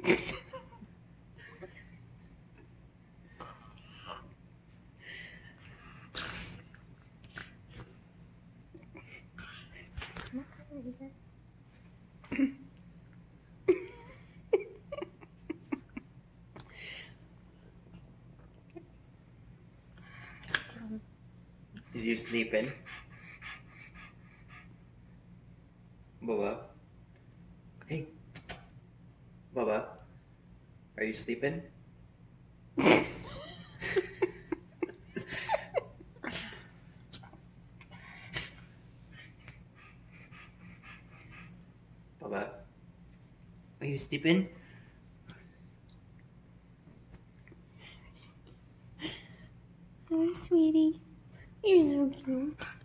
Is you sleeping? Bubba? Hey. Bubba? Are you sleeping? Bubba? Are you sleeping? Oh, sweetie. You're so cute.